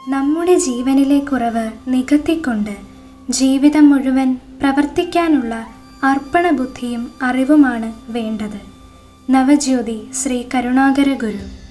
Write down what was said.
നമ്മുടെ ജീവനിലെ കുറവ് നികത്തിക്കൊണ്ട് ജീവിതം മുഴുവൻ പ്രവർത്തിക്കാനുള്ള അർപ്പണബുദ്ധിയും അറിവുമാണ് വേണ്ടത്. നവജ്യോതി ശ്രീ കരുണാകര ഗുരു.